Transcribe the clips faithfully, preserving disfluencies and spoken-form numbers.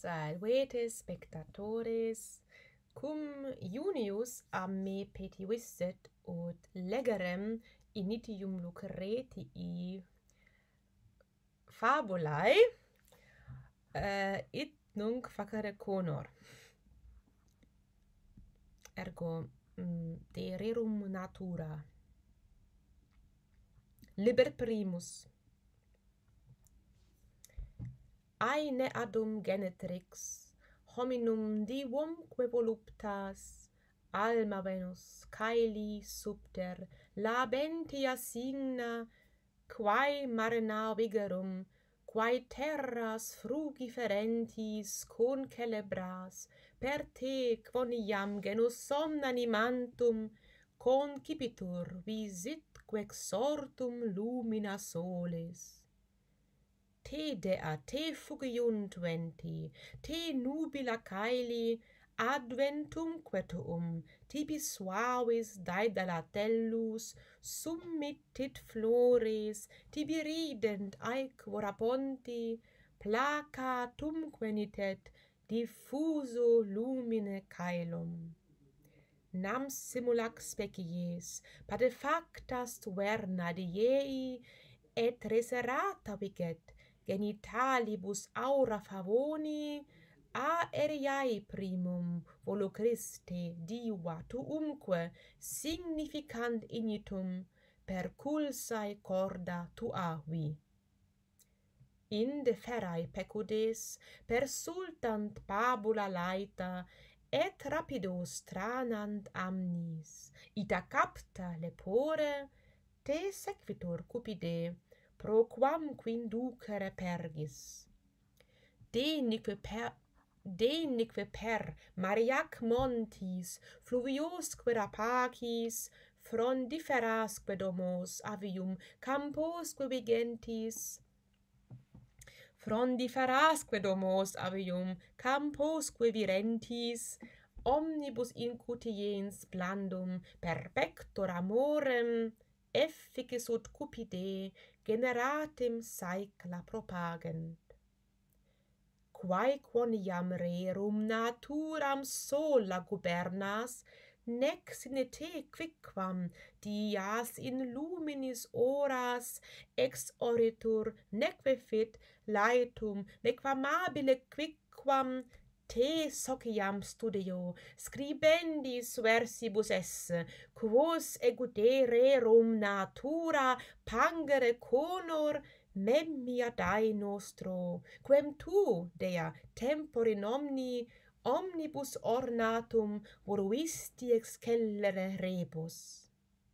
Salvete spectatores, cum junius a me petivisset ut legerem initium Lucretii fabulae uh, it nunc facere conor. Ergo mm, de rerum natura. Liber primus. Aine adum genetrix, hominum divumque voluptas, alma Venus, caeli subter, labentia signa, quae mare navigerum, quae terras frugiferentis concelebras, per te quoniam genus somna animantum, concipitur visitque exortum lumina solis. Te dea, te fugiunt venti, te nubila caeli, adventum quetuum, tibi suavis daedala tellus, summitit flores, tibi rident aequora ponti, placatumque nitet diffuso lumine caelum. Nam simulac species, patefactas tuerna diei, et reserata viget, genitalibus aura favoni, a eriae primum volo Christe diva tuumque significant ignitum per culsae corda tuavi. Inde ferae pecudes persultant pabula laeta, et rapidos tranant amnis, ita capta lepore, te sequitur cupide, proquam quinducere pergis. Denique per, denique per Mariac montis, fluviosque rapacis, frondiferasque domos avium camposque vigentis, frondiferasque domos avium camposque virentis, omnibus incutiens blandum perpector amorem, efficis ut cupide generatim saecla propagent. Quae quoniam rerum naturam sola gubernas, nec sine te quicquam dias in luminis horas exoritur, neque fit laetum, neque amabile quicquam te sociam studio scribendis versibus esse, quos egude rerum natura pangere conor memia dae nostro, quem tu, Dea, tempore omni, omnibus ornatum voluisti excellere rebus.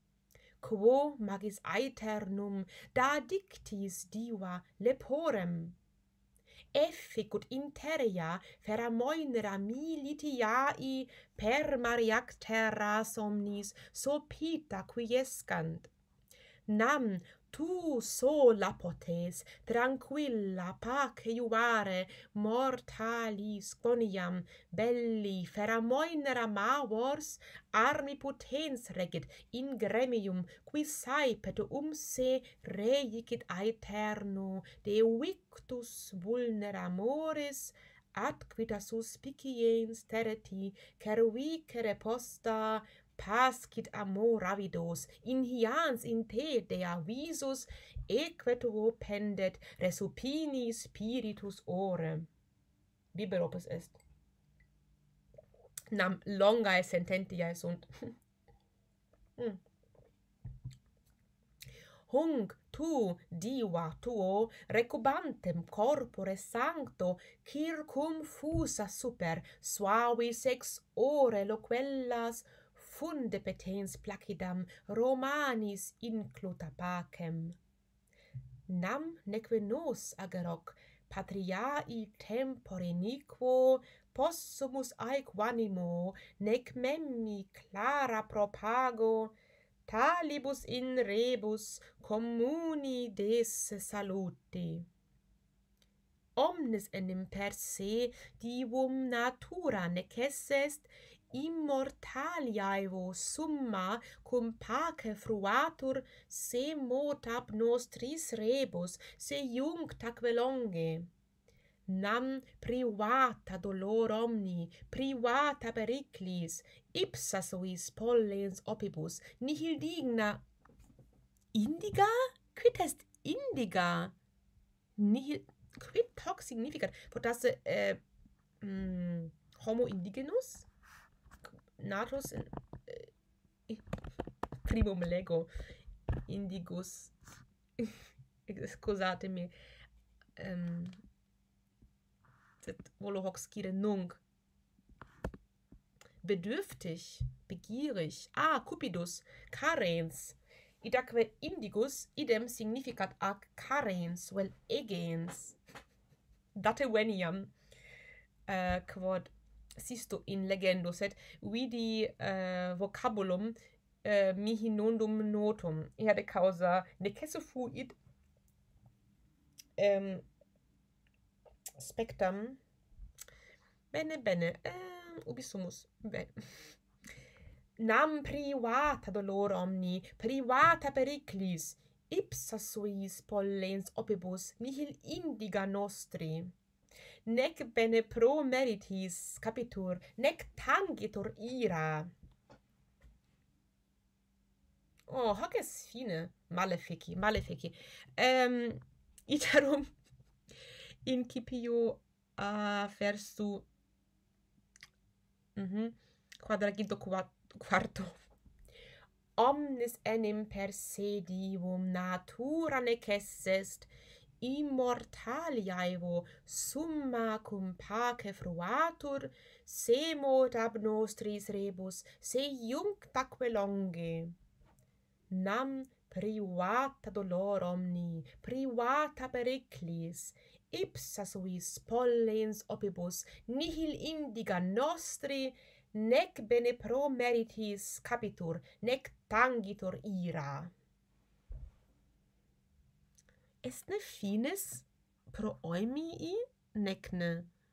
Quo magis aeternum da dictis diva leporem, efficut interea feramoenera militiae per Mariac terras omnis sopita quiescant. Nam tu sola potes tranquilla pace iuvare mortalis quoniam belli feramoenera mavors armi potens regit in gremium qui saepet um se reicit aeterno de victus vulnera amoris ad quita suspiciens tereti cervicere posta pascit amor avidos, inhians in te Dea visus, eque tuo pendet resupini spiritus ore. Biber opus est. Nam longae sententiae sunt. mm. Hunc tu, diva tuo, recubantem corpore sancto, circum fusa super, suavis ex ore loquellas, funde petens placidam Romanis incluta pacem. Nam neque nos ageroc patriae tempore niquo possumus aequanimo, nec memmi clara propago, talibus in rebus communi desse salute. Omnes enim per se divum natura neces est, immortaliae vos summa cum pace fruatur se mot ab nostris rebus, se iunctaque longe. nam privata dolor omni, privata periclis, ipsa suis pollens opibus, nihil digna indiga? Quid est indiga? Nihil, quid hoc significat? Potasse äh, mm, homo indigenus? Natus in äh, primum lego indigus. Scusatemi. Ähm, volo hoc scire nunc. Bedürftig, begierig. Ah, cupidus, carens. Idaque indigus idem significat ac carens, vel egens. Date veniam, uh, quod sisto in legendo, sed vidi uh, vocabulum uh, mihi nondum notum. Erde causa necesse fuit um, spectam. Bene, bene. Uh, ubi sumus? Bene. Nam privata dolor omni, privata periclis, ipsa suis pollens opibus, nihil indiga nostri. Nec bene pro meritis capitur, nec tangitur ira. Oh, hoc est fine. Malefici, malefici. Um, iterum incipio a versu mm-hmm, quadraginto quarto. Omnis enim persedivum natura necessest, immortaliaevo summa cum pace fruatur, semot ab nostris rebus, se iunctaque longe. Nam privata dolor omni, privata periclis, ipsa suis pollens opibus, nihil indiga nostri, nec bene pro meritis capitur, nec tangitur ira. Est ne finis pro oemii, nec ne?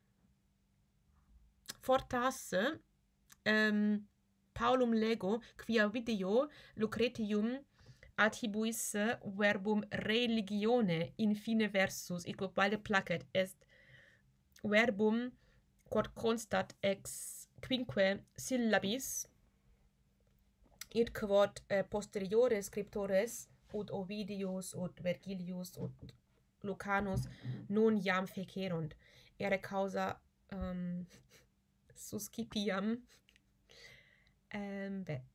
Fortasse, um, Paulum lego, quia video Lucretium adhibuisse verbum religione in fine versus, ico balde placet, est verbum quod constat ex quinque syllabis, id quod uh, posteriores scriptores, ut Ovidius, ut Vergilius, ut Lucanus, non iam fecerunt. Ere causa um, suscipiam um, be.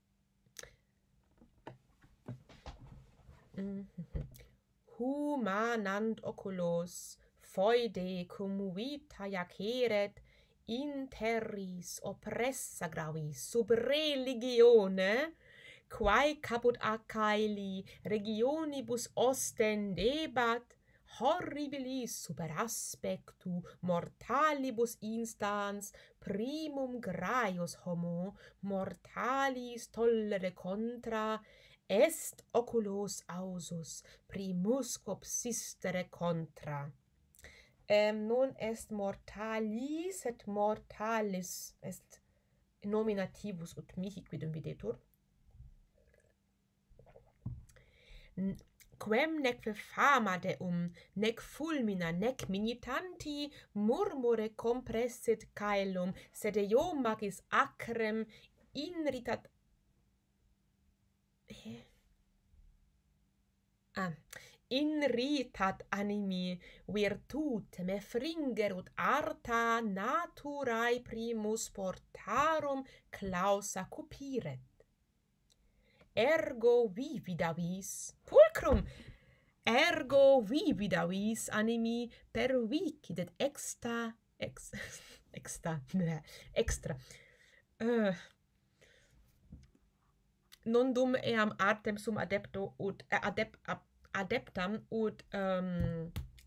Mm-hmm. Humanant oculos, foide cum vita iaceret, in terris oppressa gravis sub religione, quae caput a caeli regionibus ostendebat, horribilis super aspectu mortalibus instans primum graius homo mortalis tollere contra, est oculos ausus primus subsistere contra. Um, non est mortalis et mortalis est nominativus ut mihi quidem videtur. Quem nec fama deum, nec fulmina, nec minitanti murmure compressit caelum, sed eo magis acrem inritat... Eh? Ah... inritat animi virtutem effringerut arta naturae primus portarum clausa cupiret. Ergo vividavis, pulcrum, ergo vividavis animi pervicidit exta, ex, exta, extra. Uh. Non dum eam artem sum adepto ut uh, adept uh, adeptam ut um,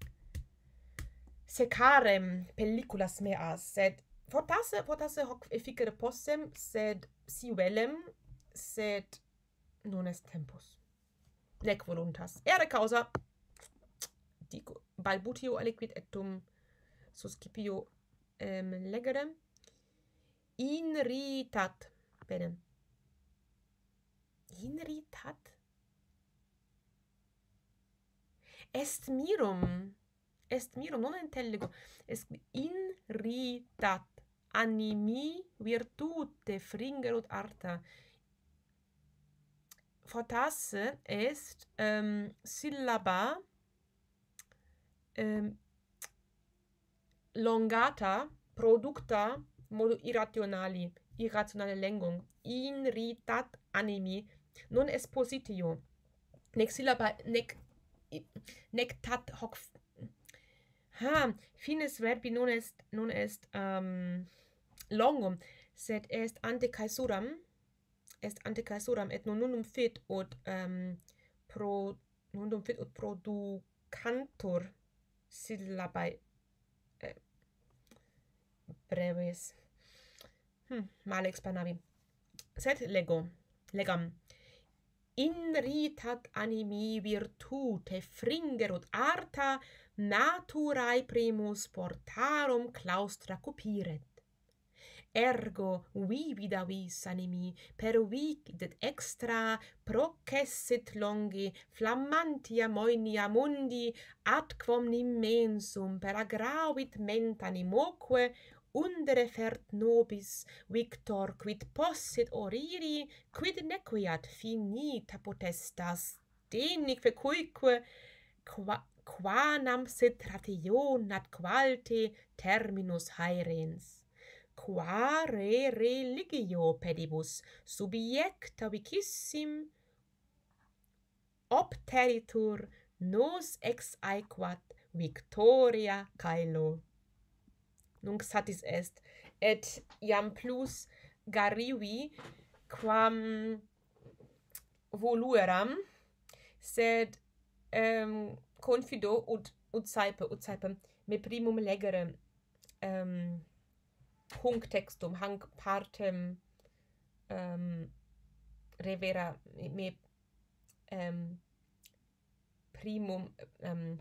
secarem pelliculas meas, sed fortasse, fortasse hoc efficere possem, sed si velem, sed non est tempus, nec voluntas. Ere causa, dico, balbutio aliquid et tum suscipio um, legere, inritat, bene, inritat? Est mirum, est mirum non intelligo, est inritat animi virtute fringerut arta. Fortasse est ähm, syllaba ähm, longata producta modo irrationali, irrationale Lengung, inritat animi, non expositio, nec syllaba, nec, nec tat hoc, ha, finis verbi non est, non est um, longum, sed est ante caesuram, est ante caesuram, et non nunum fit ut um, pro, nunum fit ut producantur syllabae eh, brevis. Hm, male expanavi. Sed lego, legam. Inritat animi virtute fringerut arta naturae primus portarum claustra cupiret. Ergo vivida vis animi pervicit extra processit longi flammantia moenia mundi atquam immensum per aggravit ment animoque undere fert nobis victor quid possit oriri quid nequiat finita potestas denique cuique qua, quanam sit rationat qualte terminus haerens. Quare religio pedibus subiecta vicissim obteritur nos ex aequat victoria caelo. Nunc satis est, et iam plus garivi quam volueram, sed um, confido ut, ut saepe, ut saepe, me primum legere um, hunc textum, hanc partem um, revera me um, primum um,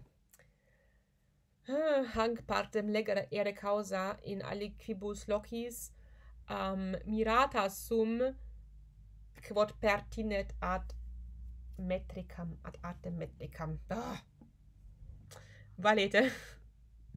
hanc partem legere ere causa in aliquibus locis um, mirata sum quod pertinet ad metricam, ad artem metricam. Ah. Valete.